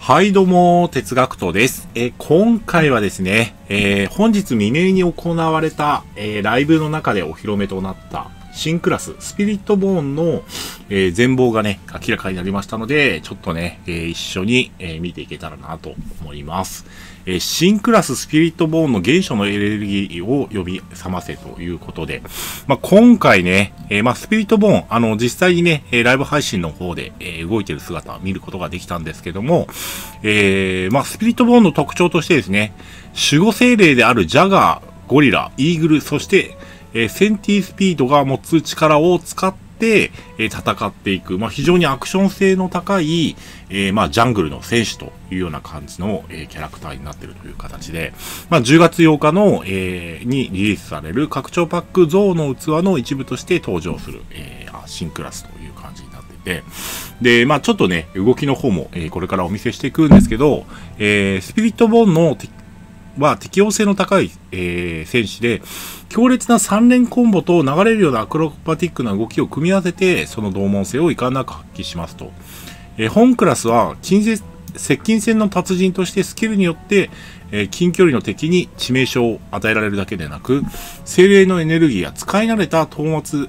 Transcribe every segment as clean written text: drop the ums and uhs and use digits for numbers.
はいどうも、哲学とです。今回はですね、本日未明に行われた、ライブの中でお披露目となった新クラス、スピリットボーンの、全貌がね、明らかになりましたので、ちょっとね、一緒に、見ていけたらなと思います。新クラススピリットボーンの原初のエネルギーを呼び覚ませということで、今回ね、スピリットボーン、実際にね、ライブ配信の方で、動いてる姿を見ることができたんですけども、スピリットボーンの特徴としてですね、守護精霊であるジャガー、ゴリラ、イーグル、そして、センティスピードが持つ力を使って、戦っていく、非常にアクション性の高い、ジャングルの戦士というような感じの、キャラクターになっているという形で、10月8日の、にリリースされる拡張パックゾウの器の一部として登場する、新クラスという感じになっていて、で、ちょっとね、動きの方も、これからお見せしていくんですけど、スピリットボーンのは適応性の高い、戦士で、強烈な3連コンボと流れるようなアクロバティックな動きを組み合わせて、その同門性を遺憾なく発揮しますと。本クラスは接近戦の達人としてスキルによって、近距離の敵に致命傷を与えられるだけでなく、精霊のエネルギーや使い慣れた討伐、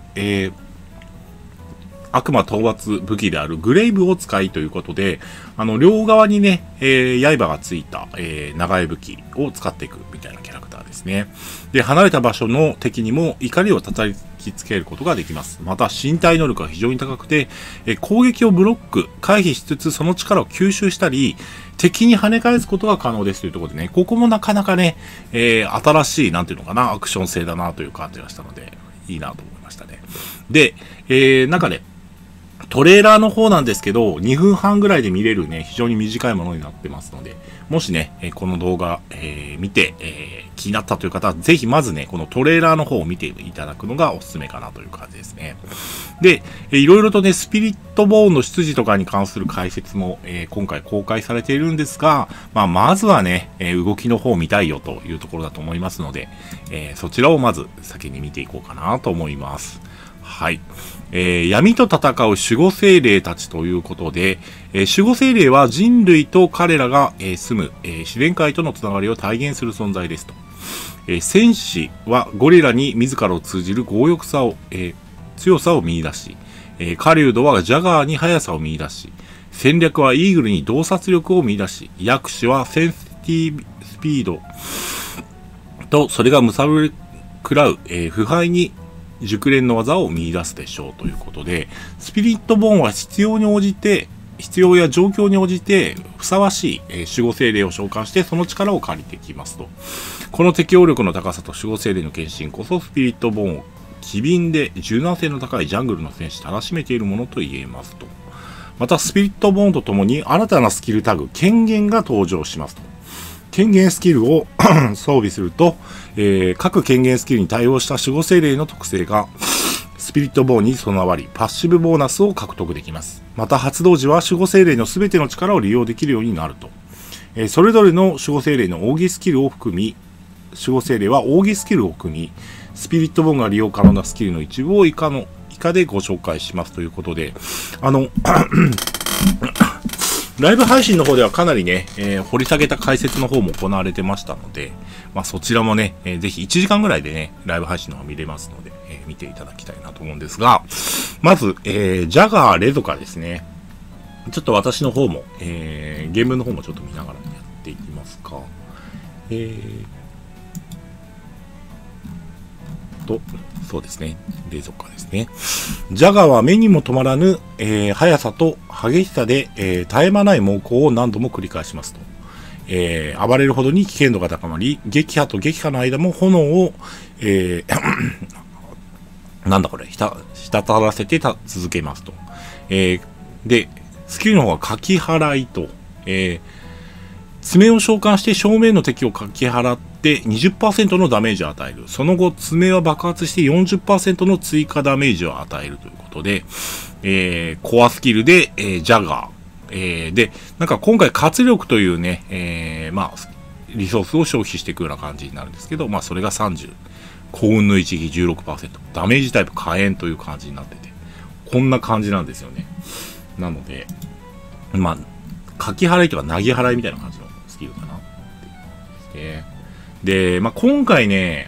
悪魔討伐武器であるグレイブを使いということで、両側にね、刃がついた、長い武器を使っていくみたいなキャラクターですね。で、離れた場所の敵にも怒りを叩きつけることができます。また、身体能力が非常に高くて、攻撃をブロック、回避しつつその力を吸収したり、敵に跳ね返すことが可能ですというところでね、ここもなかなかね、新しい、なんていうのかな、アクション性だなという感じがしたので、いいなと思いましたね。で、中で、トレーラーの方なんですけど、2分半ぐらいで見れるね、非常に短いものになってますので、もしね、この動画、見て、気になったという方は、ぜひまずね、このトレーラーの方を見ていただくのがおすすめかなという感じですね。で、いろいろとね、スピリットボーンの出自とかに関する解説も、今回公開されているんですが、まずはね、動きの方を見たいよというところだと思いますので、そちらをまず先に見ていこうかなと思います。はい。闇と戦う守護精霊たちということで、守護精霊は人類と彼らが、住む、自然界とのつながりを体現する存在ですと。戦士はゴリラに自らを通じる強欲さを、強さを見出し、狩人はジャガーに速さを見出し、戦略はイーグルに洞察力を見出し、薬師はセンシティスピードとそれが貪り食らう、腐敗に熟練の技を見出すでしょうということで、スピリットボーンは必要や状況に応じてふさわしい、守護精霊を召喚してその力を借りてきますと。この適応力の高さと守護精霊の献身こそスピリットボーンを機敏で柔軟性の高いジャングルの戦士たらしめているものと言えますと。またスピリットボーンとともに新たなスキルタグ権限が登場しますと。権限スキルを装備すると、各権限スキルに対応した守護精霊の特性がスピリットボーンに備わり、パッシブボーナスを獲得できます。また発動時は守護精霊のすべての力を利用できるようになると。それぞれの守護精霊の奥義スキルを含み、守護精霊は奥義スキルを含み、スピリットボーンが利用可能なスキルの一部を以下でご紹介しますということで、ライブ配信の方ではかなりね、掘り下げた解説の方も行われてましたので、そちらもね、ぜひ1時間ぐらいでね、ライブ配信の方見れますので、見ていただきたいなと思うんですが、まず、ジャガーレゾカですね。ちょっと私の方も、原文の方もちょっと見ながらやっていきますか。そうですね。冷蔵庫ですね。ジャガーは目にも止まらぬ、速さと激しさで、絶え間ない猛攻を何度も繰り返しますと。暴れるほどに危険度が高まり、撃破と撃破の間も炎を、滴らせて続けますと。で、スキルの方はかき払いと、爪を召喚して正面の敵をかき払って 20% のダメージを与える。その後、爪は爆発して 40% の追加ダメージを与えるということで、コアスキルで、ジャガー。で、今回活力というね、リソースを消費していくような感じになるんですけど、それが30。幸運の一撃 16%。ダメージタイプ火炎という感じになってて、こんな感じなんですよね。なので、 かき払いとか投げ払いみたいな感じのスキルかなっていうですね。で、まあ、今回ね、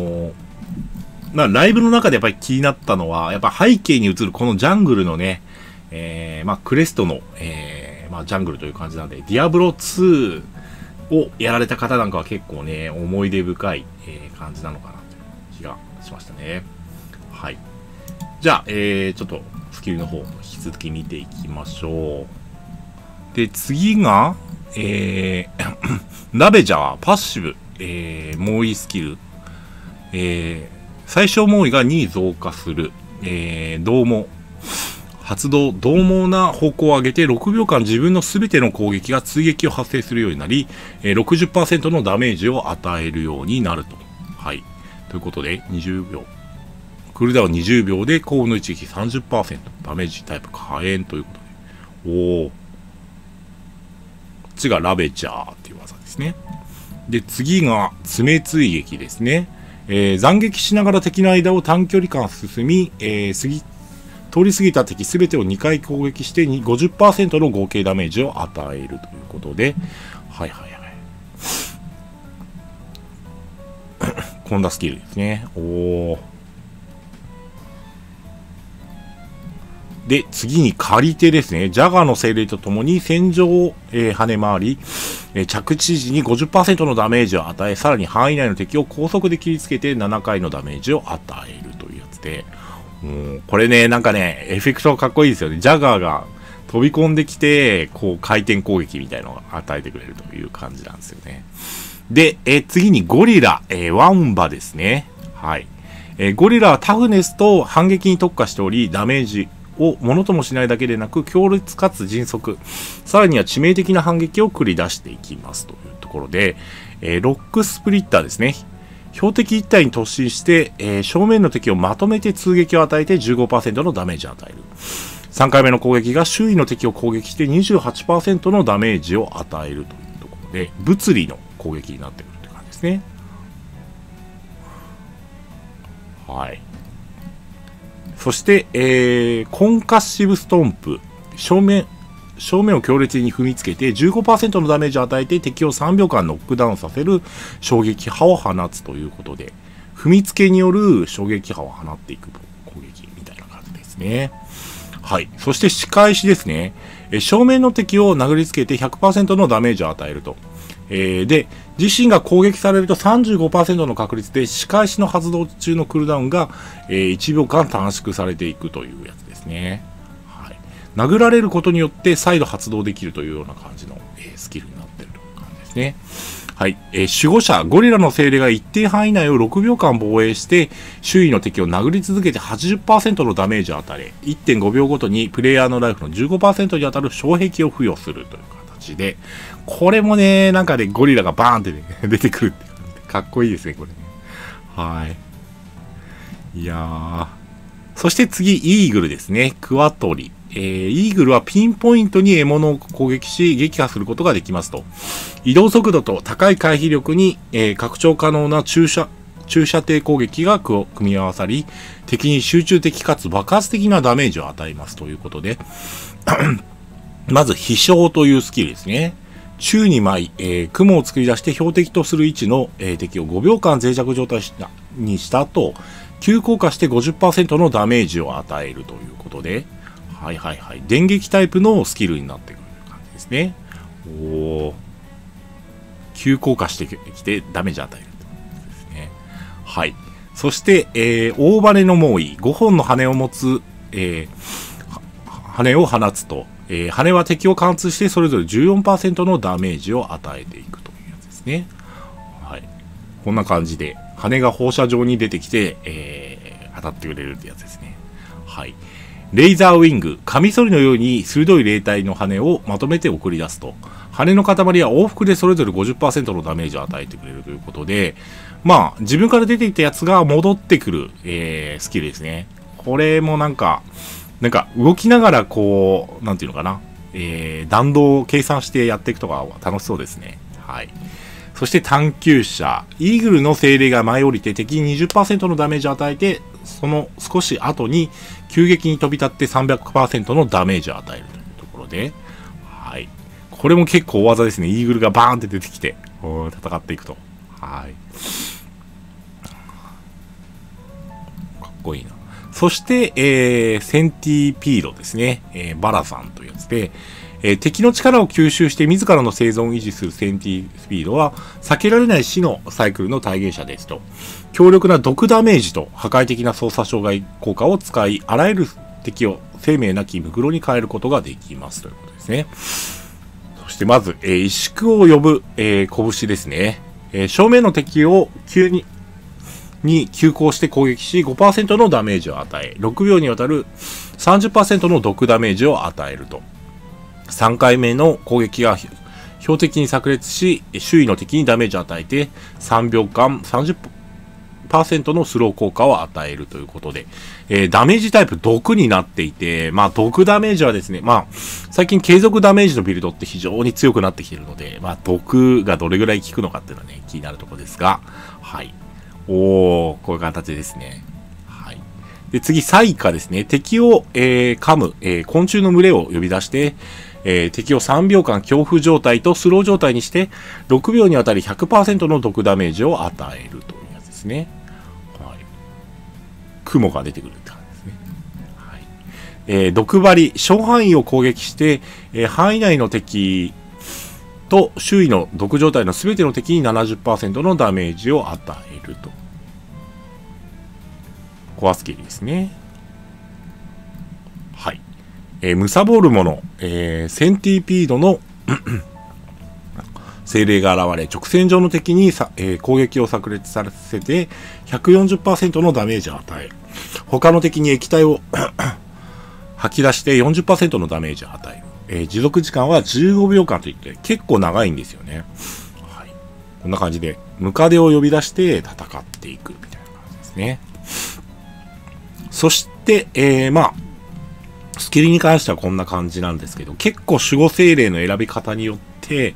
ライブの中でやっぱり気になったのは、やっぱ背景に映るこのジャングルのね、まあ、クレストの、まあ、ジャングルという感じなんで、ディアブロ2をやられた方なんかは結構ね、思い出深い、感じなのかなという気がしましたね。はい。じゃあ、ちょっとスキルの方も引き続き見ていきましょう。で、次が、ラベジャー、パッシブ、猛威スキル、最小猛威が2増加する、獰猛、発動、獰猛な方向を上げて6秒間自分のすべての攻撃が追撃を発生するようになり、60% のダメージを与えるようになると。はい。ということで、20秒。クールダウン20秒で攻の一撃 30%。ダメージタイプ火炎ということで。こっちがラベジャーっていう技ですね。で、次が爪追撃ですね。斬撃しながら敵の間を短距離間進み、通り過ぎた敵すべてを2回攻撃して 50% の合計ダメージを与えるということで、はいはいはい。こんなスキルですね。で、次に借り手ですね。ジャガーの精霊とともに戦場を、跳ね回り、着地時に 50% のダメージを与え、さらに範囲内の敵を高速で切りつけて7回のダメージを与えるというやつで、これね、なんかね、エフェクトがかっこいいですよね。ジャガーが飛び込んできて、こう回転攻撃みたいなのを与えてくれるという感じなんですよね。で、次にゴリラ、ワンバですね。はい。ゴリラはタフネスと反撃に特化しており、ダメージをものともしないだけでなく、強烈かつ迅速、さらには致命的な反撃を繰り出していきますというところで、ロックスプリッターですね。標的一体に突進して、正面の敵をまとめて通撃を与えて 15% のダメージを与える。3回目の攻撃が周囲の敵を攻撃して 28% のダメージを与えるというところで、物理の攻撃になってくるという感じですね。はい。そして、コンカッシブストンプ。正面を強烈に踏みつけて 15% のダメージを与えて敵を3秒間ノックダウンさせる衝撃波を放つということで、踏みつけによる衝撃波を放っていく攻撃みたいな感じですね。はい。そして仕返しですね。正面の敵を殴りつけて 100% のダメージを与えると。で、自身が攻撃されると 35% の確率で仕返しの発動中のクールダウンが、1秒間短縮されていくというやつですね。はい。殴られることによって再度発動できるというような感じの、スキルになっているという感じですね。はい。守護者、ゴリラの精霊が一定範囲内を6秒間防衛して、周囲の敵を殴り続けて 80% のダメージを与え、1.5 秒ごとにプレイヤーのライフの 15% に当たる障壁を付与するという形で、これもね、なんかね、ゴリラがバーンって、ね、出てくるって感じで、かっこいいですね、これね。はい。いやー。そして次、イーグルですね。クワトリ。イーグルはピンポイントに獲物を攻撃し、撃破することができますと。移動速度と高い回避力に、拡張可能な駐車程攻撃が組み合わさり、敵に集中的かつ爆発的なダメージを与えますということで、まず、飛翔というスキルですね。宙に舞い、雲を作り出して標的とする位置の、敵を5秒間脆弱状態にした後、急降下して 50% のダメージを与えるということで、はいはいはい。電撃タイプのスキルになってくる感じですね。急降下してきてダメージを与えるですね。はい。そして、大羽の猛威。5本の羽を持つ、羽を放つと、羽は敵を貫通してそれぞれ 14% のダメージを与えていくというやつですね。はい。こんな感じで、羽が放射状に出てきて、当たってくれるってやつですね。はい。レイザーウィング、カミソリのように鋭い霊体の羽をまとめて送り出すと、羽の塊は往復でそれぞれ 50% のダメージを与えてくれるということで、まあ、自分から出てきたやつが戻ってくる、スキルですね。これもなんか動きながらこう、なんていうのかな、弾道を計算してやっていくとか楽しそうですね。はい。そして探求者、イーグルの精霊が舞い降りて敵に 20% のダメージを与えて、その少し後に急激に飛び立って 300% のダメージを与えるというところで、はい。 これも結構大技ですね。イーグルがバーンって出てきて、戦っていくと。はい。かっこいいな。そして、センティピードですね。バラさんというやつで、敵の力を吸収して自らの生存を維持するセンティピードは、避けられない死のサイクルの体現者ですと。強力な毒ダメージと破壊的な操作障害効果を使い、あらゆる敵を生命なきムクロに変えることができますということですね。そしてまず、萎縮を呼ぶ、拳ですね。正面の敵を急に急行して攻撃し 5% のダメージを与え、6秒にわたる 30% の毒ダメージを与えると。3回目の攻撃が標的に炸裂し、周囲の敵にダメージを与えて、3秒間 30% のスロー効果を与えるということで、ダメージタイプ毒になっていて、まあ毒ダメージはですね、まあ最近継続ダメージのビルドって非常に強くなってきているので、まあ毒がどれぐらい効くのかっていうのはね、気になるところですが、はい。こういう形ですね。はい。で、次、彩花ですね。敵を、噛む、昆虫の群れを呼び出して、敵を3秒間恐怖状態とスロー状態にして、6秒にわたり 100% の毒ダメージを与えるというやつですね。はい。雲が出てくるって感じですね。はい。毒針、小範囲を攻撃して、範囲内の敵と周囲の毒状態のすべての敵に 70% のダメージを与えると。コアスキルですね。はい。貪る者、センティピードの精霊が現れ、直線上の敵に攻撃を炸裂させて 140% のダメージを与え、他の敵に液体を吐き出して 40% のダメージを与える。持続時間は15秒間といって結構長いんですよね。はい。こんな感じで、ムカデを呼び出して戦っていくみたいな感じですね。そして、まあ、スキルに関してはこんな感じなんですけど、結構守護精霊の選び方によって、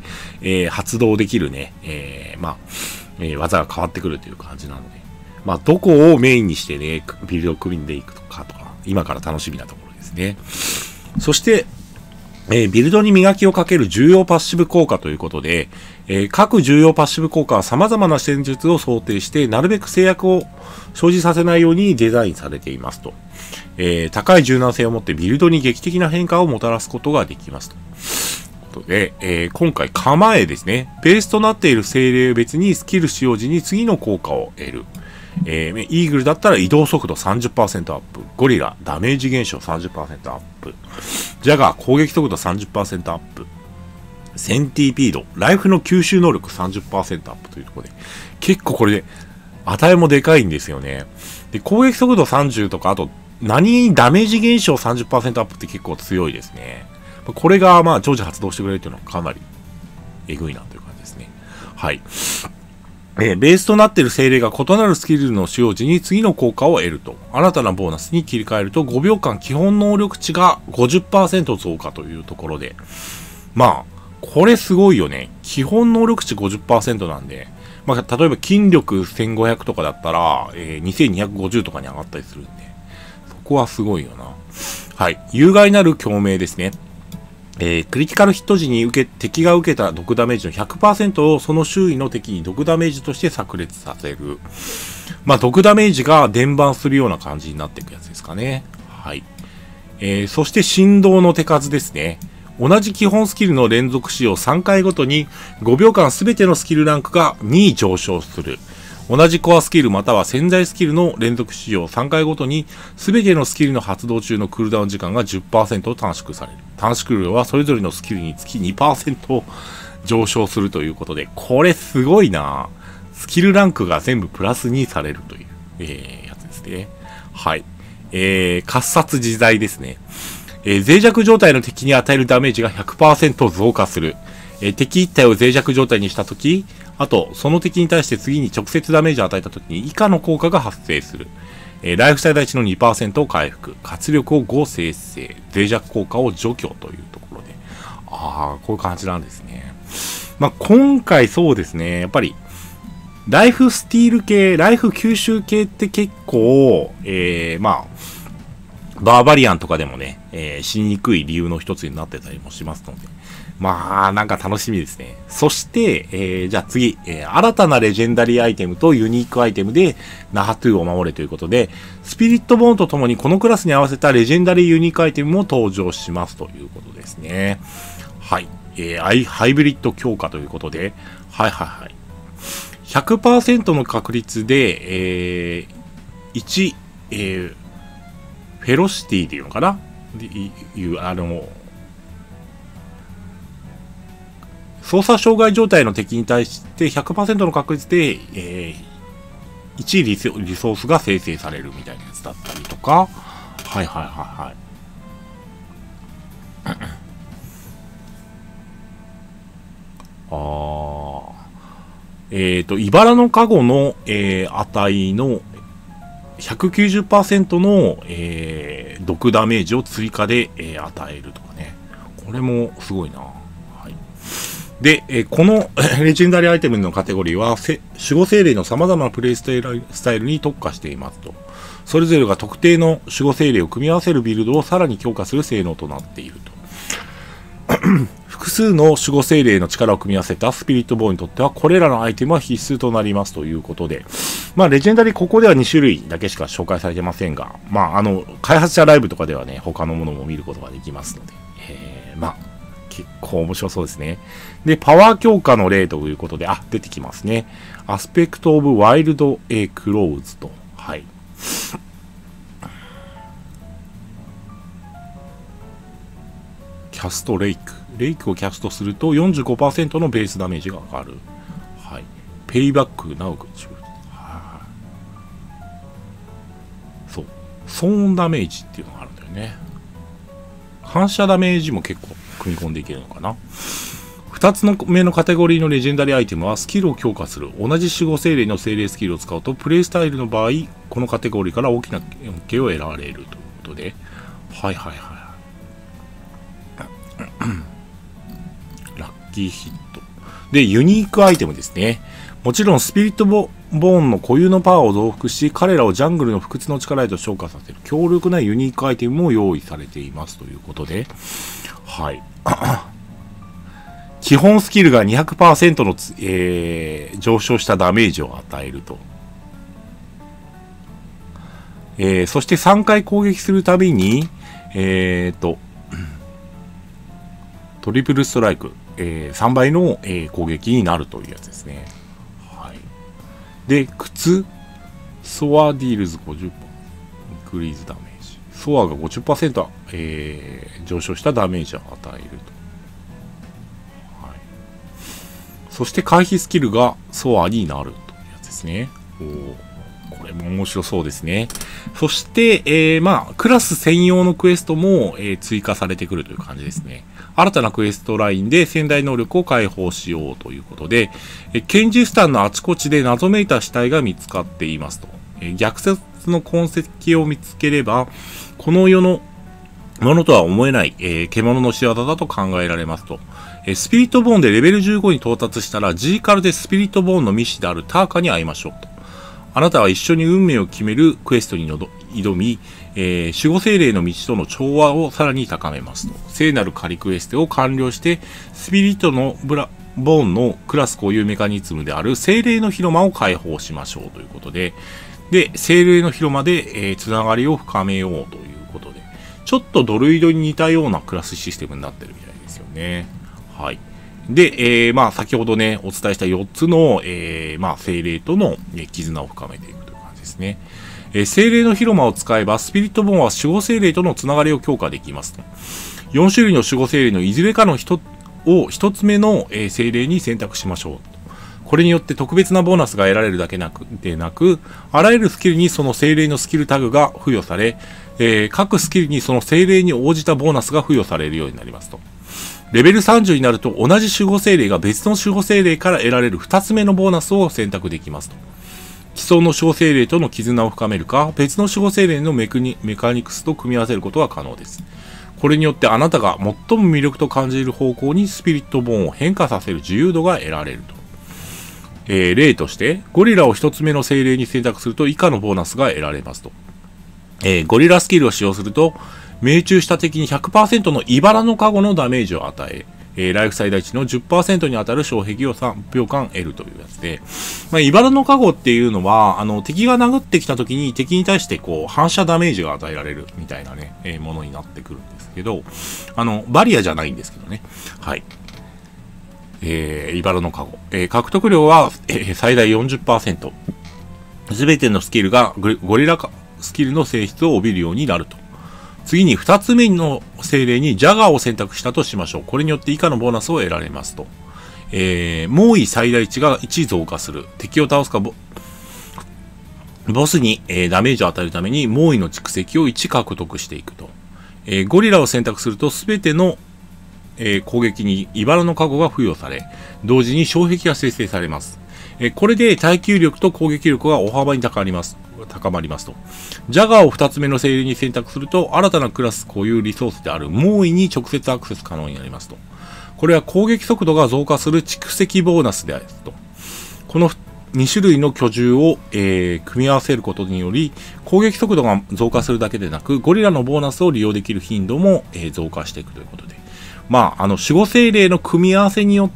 発動できるね、まあ、技が変わってくるという感じなので、まあ、どこをメインにしてね、ビルドを組んでいくかとか、今から楽しみなところですね。そして、ビルドに磨きをかける重要パッシブ効果ということで、各重要パッシブ効果は様々な戦術を想定して、なるべく制約を生じさせないようにデザインされていますと。高い柔軟性を持ってビルドに劇的な変化をもたらすことができますと。ということで、今回構えですね。ベースとなっている精霊別にスキル使用時に次の効果を得る。イーグルだったら移動速度 30% アップ。ゴリラ、ダメージ減少 30% アップ。ジャガー、攻撃速度 30% アップ。センティピード、ライフの吸収能力 30% アップというところで、結構これで、値もでかいんですよね。で、攻撃速度30とか、あと、ダメージ減少 30% アップって結構強いですね。これが、まあ、常時発動してくれるっていうのはかなり、えぐいなという感じですね。はい。ベースとなっている精霊が異なるスキルの使用時に次の効果を得ると。新たなボーナスに切り替えると5秒間基本能力値が 50% 増加というところで。まあ、これすごいよね。基本能力値 50% なんで。まあ、例えば筋力1500とかだったら、2250とかに上がったりするんで。そこはすごいよな。はい。有害なる共鳴ですね。クリティカルヒット時に敵が受けた毒ダメージの 100% をその周囲の敵に毒ダメージとして炸裂させる。まあ、毒ダメージが伝播するような感じになっていくやつですかね。はい。そして振動の手数ですね。同じ基本スキルの連続使用3回ごとに5秒間すべてのスキルランクが2上昇する。同じコアスキルまたは潜在スキルの連続使用3回ごとに全てのスキルの発動中のクールダウン時間が 10% 短縮される。短縮量はそれぞれのスキルにつき 2% 上昇するということで、これすごいな。スキルランクが全部プラス2されるという、やつですね。はい。刮殺自在ですね。脆弱状態の敵に与えるダメージが 100% 増加する。敵一体を脆弱状態にしたとき、あと、その敵に対して次に直接ダメージを与えたときに以下の効果が発生する。ライフ最大値の 2% を回復。活力を5生成。脆弱効果を除去というところで。こういう感じなんですね。まあ、今回そうですね。やっぱり、ライフスティール系、ライフ吸収系って結構、まあ、 バーバリアンとかでもね、しにくい理由の一つになってたりもしますので。まあ、なんか楽しみですね。そして、じゃあ次、新たなレジェンダリーアイテムとユニークアイテムで、ナハトゥーを守れということで、スピリットボーンとともにこのクラスに合わせたレジェンダリーユニークアイテムも登場しますということですね。はい。ハイブリッド強化ということで、はいはいはい。100% の確率で、1、フェロシティっていうのかな操作障害状態の敵に対して 100% の確率で、1リソースが生成されるみたいなやつだったりとか、はいはいはいはい。茨のカゴの、値の 190% の、毒ダメージを追加で、与えるとかね。これもすごいな。はい。で、このレジェンダリーアイテムのカテゴリーは、守護精霊の様々なプレイスタイルに特化していますと。それぞれが特定の守護精霊を組み合わせるビルドをさらに強化する性能となっていると。複数の守護精霊の力を組み合わせたスピリットボーイにとっては、これらのアイテムは必須となりますということで、まあ、レジェンダリーここでは2種類だけしか紹介されてませんが、まあ、開発者ライブとかではね、他のものも見ることができますので、まあ、結構面白そうですね。で、パワー強化の例ということで、出てきますね。アスペクトオブワイルドクローズと、はい。キャストレイク。レイクをキャストすると 45% のベースダメージが上がる。はい。ペイバック、なおくち。はい。そう。騒音ダメージっていうのがあるんだよね。反射ダメージも結構組み込んでいけるのかな。2つ目のカテゴリーのレジェンダリーアイテムはスキルを強化する。同じ守護精霊の精霊スキルを使うと、プレイスタイルの場合、このカテゴリーから大きな恩恵を得られるということで。はいはいはい。ラッキーヒット。で、ユニークアイテムですね。もちろんスピリットボーンの固有のパワーを増幅し、彼らをジャングルの不屈の力へと昇華させる強力なユニークアイテムも用意されていますということで、はい。基本スキルが 200% の、上昇したダメージを与えると。そして3回攻撃するたびに、トリプルストライク、3倍の、攻撃になるというやつですね。はい。で、靴、ソアディールズ 50%、インクリーズダメージ。ソアが 50%、上昇したダメージを与えると。はい。そして回避スキルがソアになるというやつですね。これも面白そうですね。そして、まあ、クラス専用のクエストも、追加されてくるという感じですね。新たなクエストラインで潜在能力を解放しようということで、ケンジスタンのあちこちで謎めいた死体が見つかっていますと。虐殺の痕跡を見つければ、この世のものとは思えない、獣の仕業だと考えられますと。スピリットボーンでレベル15に到達したら、ジーカルでスピリットボーンのミッシであるターカに会いましょうと。あなたは一緒に運命を決めるクエストに挑み、守護精霊の道との調和をさらに高めますと。聖なる仮クエストを完了して、スピリットのボーンのクラス固有メカニズムである精霊の広間を解放しましょうということで、で、精霊の広間で、つながりを深めようということで、ちょっとドルイドに似たようなクラスシステムになってるみたいですよね。はい。で、まあ、先ほどね、お伝えした4つの、まあ、精霊との、絆を深めていくという感じですね。精霊の広間を使えば、スピリットボーンは守護精霊とのつながりを強化できますと。4種類の守護精霊のいずれかの1つ目の、精霊に選択しましょう。これによって特別なボーナスが得られるだけでなく、あらゆるスキルにその精霊のスキルタグが付与され、各スキルにその精霊に応じたボーナスが付与されるようになりますと。レベル30になると同じ守護精霊が別の守護精霊から得られる2つ目のボーナスを選択できますと。既存の守護精霊との絆を深めるか、別の守護精霊のメカニクスと組み合わせることが可能です。これによってあなたが最も魅力と感じる方向にスピリットボーンを変化させる自由度が得られると。例として、ゴリラを1つ目の精霊に選択すると以下のボーナスが得られますと。 ゴリラスキルを使用すると、命中した敵に 100% の茨の加護のダメージを与え、ライフ最大値の 10% に当たる障壁を3秒間得るというやつで、茨の加護っていうのは、敵が殴ってきた時に敵に対して反射ダメージが与えられるみたいなね、ものになってくるんですけど、バリアじゃないんですけどね。はい。茨の加護。獲得量は、最大 40%。すべてのスキルがゴリラスキルの性質を帯びるようになると。次に2つ目の精霊にジャガーを選択したとしましょう。これによって以下のボーナスを得られますと。猛威最大値が1増加する。敵を倒すかボスに、ダメージを与えるために猛威の蓄積を1獲得していくと。ゴリラを選択すると全ての、攻撃に茨の加護が付与され、同時に障壁が生成されます。これで耐久力と攻撃力が大幅に高まりますと。ジャガーを2つ目の精霊に選択すると、新たなクラス固有リソースである猛威に直接アクセス可能になりますと。これは攻撃速度が増加する蓄積ボーナスであると。この2種類の巨獣を、組み合わせることにより、攻撃速度が増加するだけでなく、ゴリラのボーナスを利用できる頻度も、増加していくということで。守護精霊の組み合わせによって、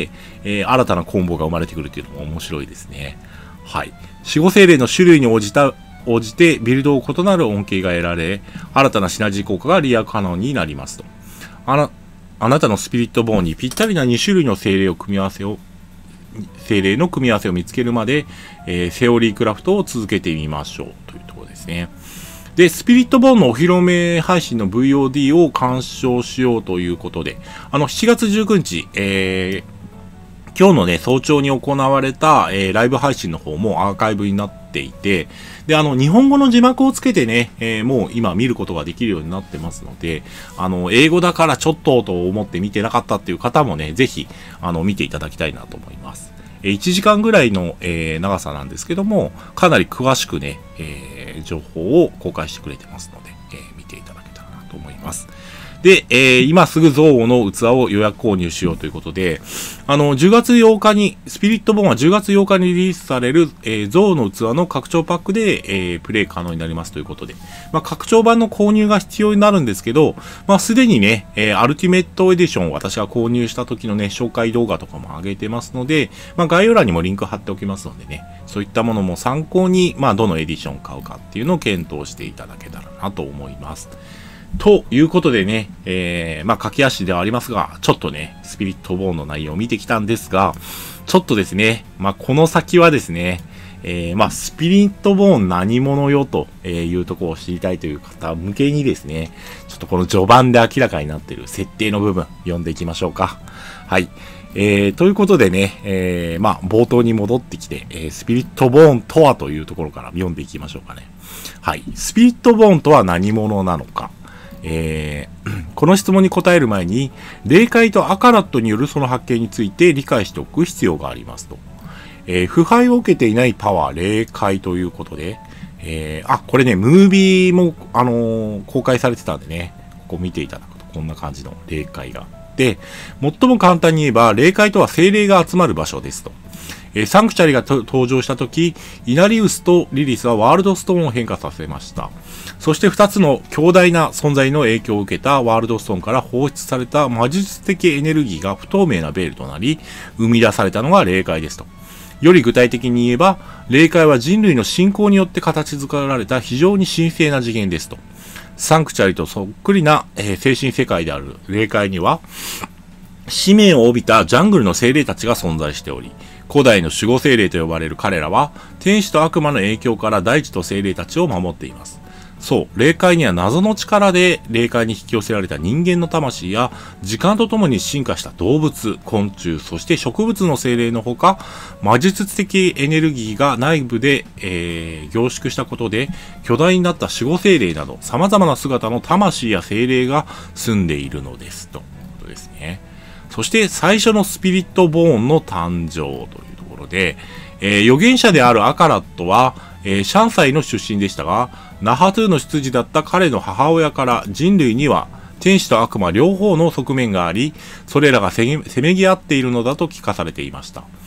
新たなコンボが生まれてくるっていうのも面白いですね。はい。守護精霊の種類に応じてビルドを異なる恩恵が得られ、新たなシナジー効果が利用可能になりますと。あなたのスピリットボーンにぴったりな2種類の精霊の組み合わせを見つけるまで、セオリークラフトを続けてみましょうというところですね。で、スピリットボーンのお披露目配信の VOD を鑑賞しようということで、7月19日、今日のね、早朝に行われた、ライブ配信の方もアーカイブになっていて、で、日本語の字幕をつけてね、もう今見ることができるようになってますので、英語だからちょっと思って見てなかったっていう方もね、ぜひ、見ていただきたいなと思います。1時間ぐらいの、長さなんですけども、かなり詳しくね、情報を公開してくれてますので、見ていただけたらなと思います。で、今すぐゾウの器を予約購入しようということで、10月8日に、スピリットボーンは10月8日にリリースされる、ゾウの器の拡張パックで、プレイ可能になりますということで、拡張版の購入が必要になるんですけど、すでにね、アルティメットエディションを私が購入した時のね、紹介動画とかも上げてますので、概要欄にもリンク貼っておきますのでね、そういったものも参考に、どのエディションを買うかっていうのを検討していただけたらなと思います。ということでね、駆け足ではありますが、ちょっとね、スピリットボーンの内容を見てきたんですが、ちょっとですね、この先はですね、スピリットボーン何者よというところを知りたいという方向けにですね、ちょっとこの序盤で明らかになっている設定の部分、読んでいきましょうか。はい。ということでね、冒頭に戻ってきて、スピリットボーンとはというところから読んでいきましょうかね。はい。スピリットボーンとは何者なのか。この質問に答える前に、霊界とアカラットによるその発見について理解しておく必要がありますと。腐敗を受けていないパワー、霊界ということで、これね、ムービーも、公開されてたんでね、ここ見ていただくと、こんな感じの霊界が。で、最も簡単に言えば、霊界とは精霊が集まる場所ですと。サンクチャリが登場したとき、イナリウスとリリスはワールドストーンを変化させました。そして2つの強大な存在の影響を受けたワールドストーンから放出された魔術的エネルギーが不透明なベールとなり、生み出されたのが霊界ですと。より具体的に言えば、霊界は人類の信仰によって形作られた非常に神聖な次元ですと。サンクチャリとそっくりな、精神世界である霊界には、使命を帯びたジャングルの精霊たちが存在しており、古代の守護精霊と呼ばれる彼らは、天使と悪魔の影響から大地と精霊たちを守っています。そう、霊界には謎の力で霊界に引き寄せられた人間の魂や、時間とともに進化した動物、昆虫、そして植物の精霊のほか、魔術的エネルギーが内部で、凝縮したことで、巨大になった守護精霊など、様々な姿の魂や精霊が住んでいるのです。ということですね。そして最初のスピリットボーンの誕生というところで、預言者であるアカラットは、シャンサイの出身でしたが、ナハトゥの出自だった彼の母親から人類には天使と悪魔両方の側面があり、それらがせめぎ合っているのだと聞かされていました。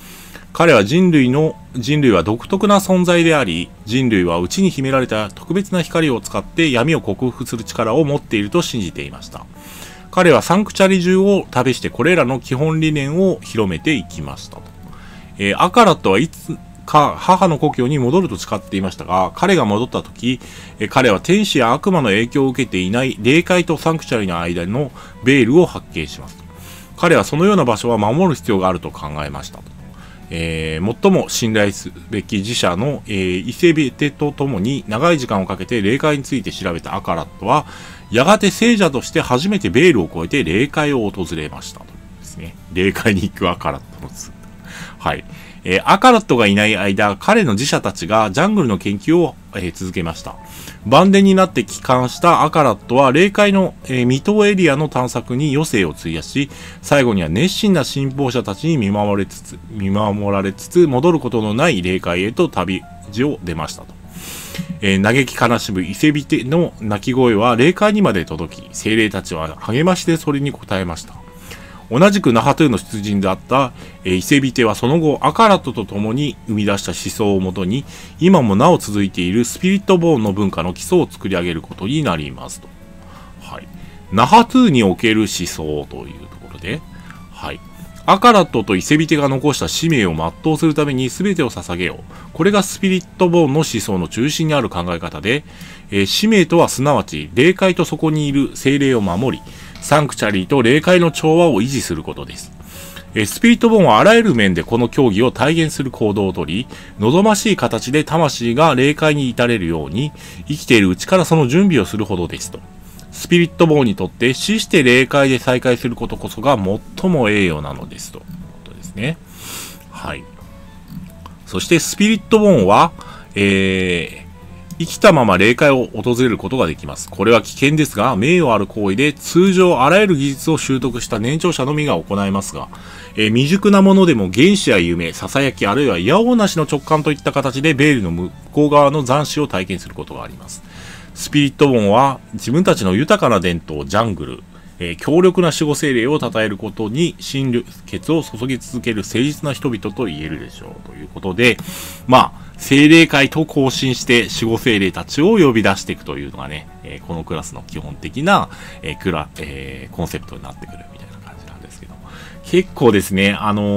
彼は人類は独特な存在であり、人類は内に秘められた特別な光を使って闇を克服する力を持っていると信じていました。彼はサンクチャリ中を旅してこれらの基本理念を広めていきましたと。アカラットはいつか母の故郷に戻ると誓っていましたが、彼が戻った時、彼は天使や悪魔の影響を受けていない霊界とサンクチャリの間のベールを発見します。彼はそのような場所は守る必要があると考えましたと。最も信頼すべき自社の、イセビテと共に長い時間をかけて霊界について調べたアカラットは、やがて聖者として初めてベールを越えて霊界を訪れましたとですね。霊界に行くアカラットの図。はい。アカラットがいない間、彼の自社たちがジャングルの研究を、続けました。晩年になって帰還したアカラットは霊界の、未踏エリアの探索に余生を費やし、最後には熱心な信奉者たちに見守られつつ戻ることのない霊界へと旅路を出ましたと。嘆き悲しむ伊勢ビテの鳴き声は霊界にまで届き、精霊たちは励ましでそれに応えました。同じくナハトゥーの出陣であった、イセビテはその後アカラットと共に生み出した思想をもとに今もなお続いているスピリットボーンの文化の基礎を作り上げることになりますと。はい。ナハトゥーにおける思想というところで、はい。アカラットとイセビテが残した使命を全うするために全てを捧げよう。これがスピリットボーンの思想の中心にある考え方で、使命とはすなわち霊界とそこにいる精霊を守り、サンクチャリーと霊界の調和を維持することです。スピリットボーンはあらゆる面でこの競技を体現する行動をとり、望ましい形で魂が霊界に至れるように、生きているうちからその準備をするほどですと。スピリットボーンにとって死して霊界で再会することこそが最も栄誉なのですということですね。はい。そしてスピリットボーンは、生きたまま霊界を訪れることができます。これは危険ですが、名誉ある行為で通常あらゆる技術を習得した年長者のみが行いますが、未熟なものでも原始や夢、囁き、あるいはいやおうなしの直感といった形でベールの向こう側の斬死を体験することがあります。スピリットボーンは自分たちの豊かな伝統、ジャングル、強力な守護精霊を称えることに心血を注ぎ続ける誠実な人々と言えるでしょう。ということで、精霊界と交信して守護精霊たちを呼び出していくというのがね、このクラスの基本的な、コンセプトになってくるみたいな感じなんですけど、結構ですね、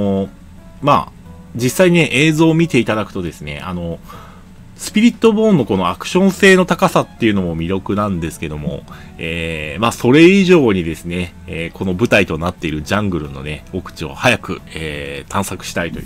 実際にね、映像を見ていただくとですね、スピリットボーンのこのアクション性の高さっていうのも魅力なんですけども、それ以上にですね、この舞台となっているジャングルのね、奥地を早く、探索したいという、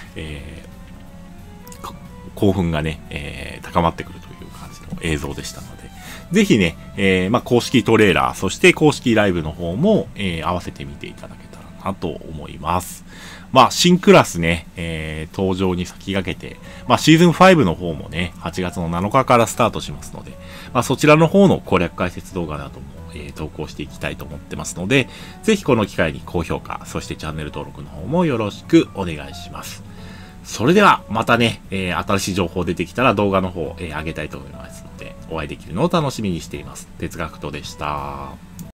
興奮がね、高まってくるという感じの映像でしたので、ぜひね、公式トレーラー、そして公式ライブの方も、合わせて見ていただけたらなと思います。新クラスね、登場に先駆けて、シーズン5の方もね、8月の7日からスタートしますので、そちらの方の攻略解説動画なども、投稿していきたいと思ってますので、ぜひこの機会に高評価、そしてチャンネル登録の方もよろしくお願いします。それでは、またね、新しい情報出てきたら動画の方、上げたいと思いますので、お会いできるのを楽しみにしています。哲学とでした。